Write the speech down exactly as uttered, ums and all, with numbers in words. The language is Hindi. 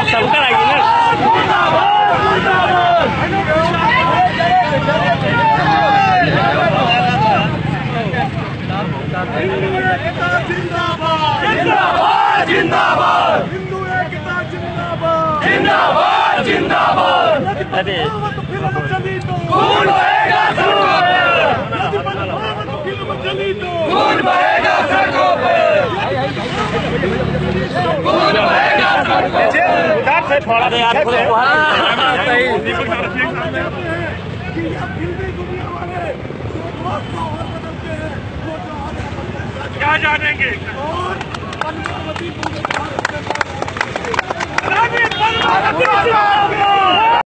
सब कराएगी ना। जिंदाबाद जिंदाबाद हिंदू एकता जिंदाबाद जिंदाबाद जिंदाबाद। अरे खून बहेगा सड़कों पे, खून बहेगा सड़कों पे, खून बहेगा सड़कों पे। अरे यार क्या जानेंगे और